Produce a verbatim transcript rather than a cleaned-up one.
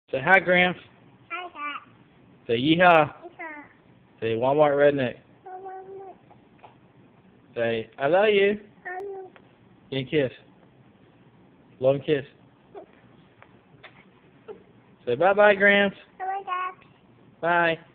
Say hi, Gramps. Hi, Dad. Say yeehaw. Yeehaw. Say Walmart redneck. Mama, Say I love you. Mama. Give me a kiss. Love and kiss. Say bye bye, Gramps. Bye, Dad. Bye.